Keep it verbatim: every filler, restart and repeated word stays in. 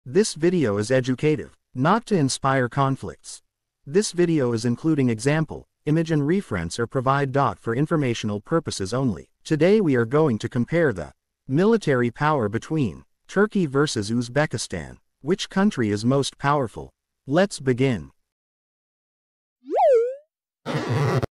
This video is educative, not to inspire conflicts. This video is including example, image and reference or provide dot for informational purposes only. Today we are going to compare the military power between Turkey versus Uzbekistan. Which country is most powerful? Let's begin.